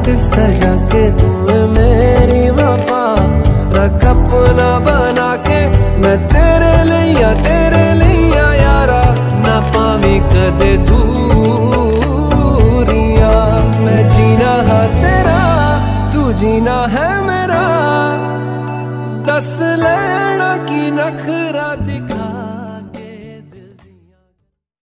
सजा के तूने मेरी वफा रख अपना बना के। मैं तेरे लिया यारा ना पावी कदे दूरिया। मैं जीना है तेरा तू जीना है मेरा, दस लेना की नखरा।